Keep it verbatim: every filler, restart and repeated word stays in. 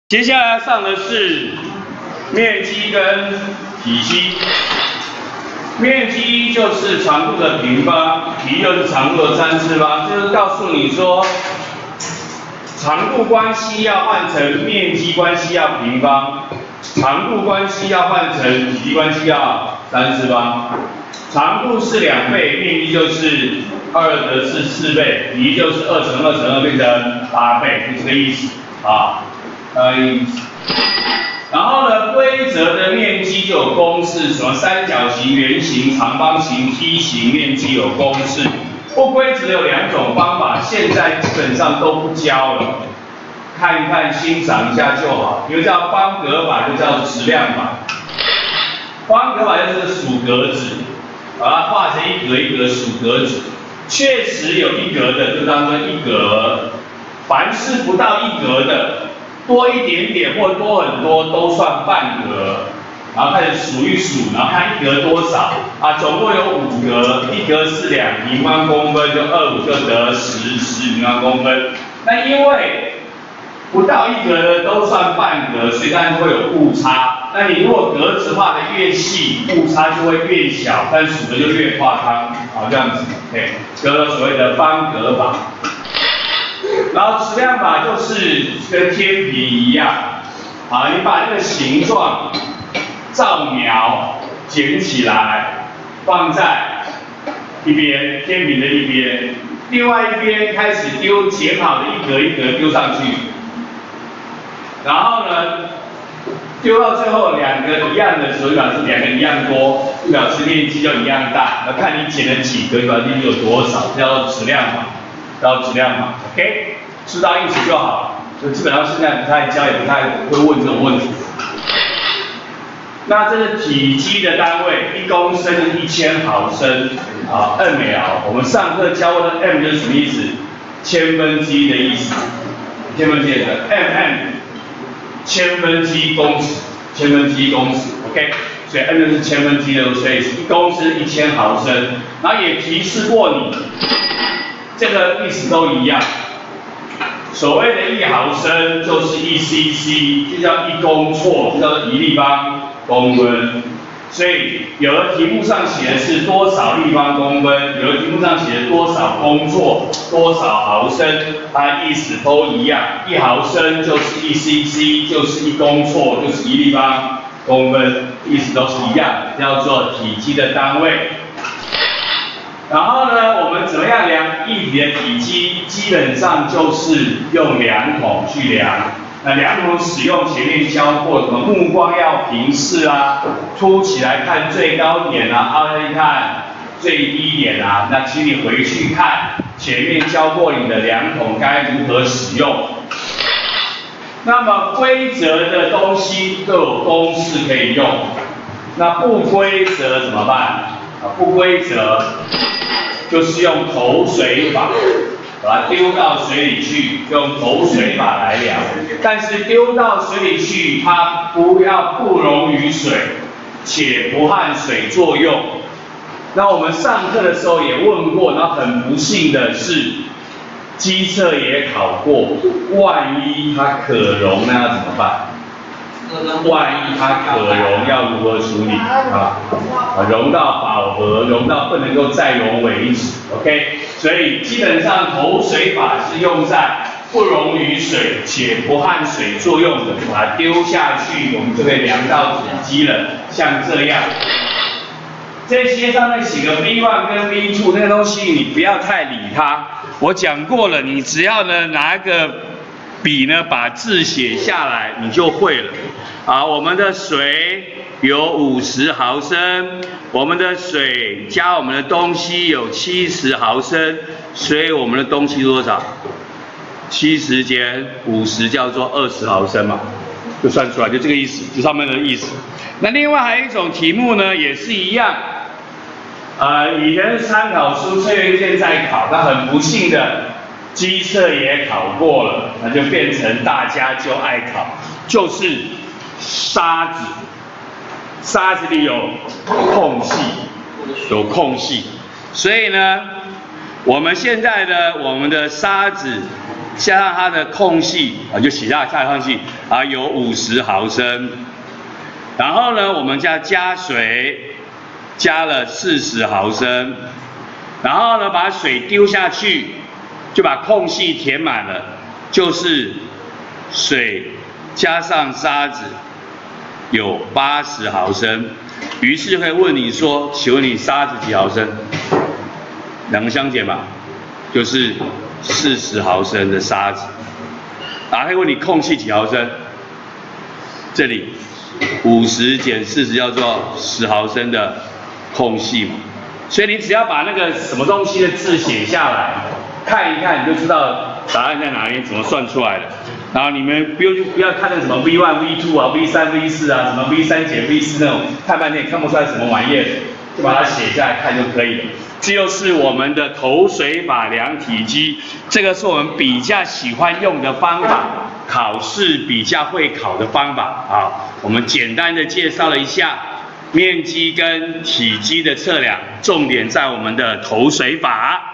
接下来上的是面积跟体积。面积就是长度的平方，体积就是长度的三次方，就是告诉你说，长度关系要换成面积关系要平方，长度关系要换成体积关系要三次方。长度是两倍，面积就是二的是四倍，体积就是二乘二乘二变成八倍，就这个意思啊。嗯，然后呢，规则的面积就有公式，什么三角形、圆形、长方形、梯形面积有公式。不规则有两种方法，现在基本上都不教了，看一看欣赏一下就好。一个叫方格法，一个叫质量法。方格法就是数格子，把它画成一格一格数格子，确实有一格的就当做一格，凡是不到一格的。多一点点或多很多都算半格，然后开始数一数，然后看一格多少啊，总共有五格，一格是两平方公分，就二五就得十十平方公分。那因为不到一格的都算半格，所以当然会有误差。那你如果格子画的越细，误差就会越小，但数的就越夸张，好这样子 ，OK， 这个所谓的方格法。然后质量法就是跟天平一样，啊，你把这个形状照描剪起来，放在一边，天平的一边，另外一边开始丢剪好的一格一格丢上去，然后呢，丢到最后两个一样的时候，表示两个一样多，表示面积就一样大，要看你剪了几格，表示面积有多少，叫做质量法。到质量法 ，OK， 知道意思就好。就基本上现在不太教，也不太会问这种问题。那这是体积的单位，一公升是一千毫升，啊 ，ml。我们上课教过的 m 就是什么意思？千分之一的意思，千分之一的 mm， 千分之一公尺，千分之一公尺 ，OK。所以 m 就是千分之一的，所以一公升一千毫升。然后也提示过你。这个意思都一样，所谓的一毫升就是一 C C， 就叫一公错，就叫做一立方公分。所以有的题目上写的是多少立方公分，有的题目上写的多少公错，多少毫升，它意思都一样。一毫升就是一 C C， 就是一公错，就是一立方公分，意思都是一样，叫做体积的单位。然后呢，我们怎么样量液体的体积？基本上就是用量筒去量。那量筒使用前面教过，什么目光要平视啊，凸起来看最高点啊，凹下去看最低点啊。那请你回去看前面教过你的量筒该如何使用。那么规则的东西都有公式可以用，那不规则怎么办？啊，不规则。就是用投水法，把它丢到水里去，用投水法来量。但是丢到水里去，它不要不溶于水，且不和水作用。那我们上课的时候也问过，然后很不幸的是，基测也考过，万一它可溶，那要怎么办？万一它可溶要如何处理啊？溶到饱和，溶到不能够再溶为止 ，OK？ 所以基本上投水法是用在不溶于水且不和水作用的，把它丢下去，我们就可以量到体积了。像这样，这些上面写个 V 一 跟 V 二 那个东西，你不要太理它。我讲过了，你只要呢拿一个笔呢把字写下来，你就会了。啊，我们的水有五十毫升，我们的水加我们的东西有七十毫升，所以我们的东西多少？七十减五十叫做二十毫升嘛，就算出来，就这个意思，就上面的意思。那另外还有一种题目呢，也是一样，呃，以前参考书测验现在考，那很不幸的，基测也考过了，那就变成大家就爱考，就是沙子，沙子里有空隙，有空隙，所以呢，我们现在的我们的沙子加上它的空隙啊，就写下下空隙啊，有五十毫升。然后呢，我们再加水，加了四十毫升。然后呢，把水丢下去，就把空隙填满了，就是水加上沙子有八十毫升。于是会问你说，请问你沙子几毫升？两个相减吧，就是四十毫升的沙子。打开问你空隙几毫升？这里五十减四十叫做十毫升的空隙嘛。所以你只要把那个什么东西的字写下来，看一看你就知道答案在哪里，怎么算出来的。然后你们不用不要看那什么 V 一 V 二 啊 V 三 V 四啊，什么 V 三减 V 四那种，看半天也看不出来什么玩意儿，就把它写下来看就可以了。这就是我们的投水法量体积，这个是我们比较喜欢用的方法，考试比较会考的方法啊。我们简单的介绍了一下面积跟体积的测量，重点在我们的投水法。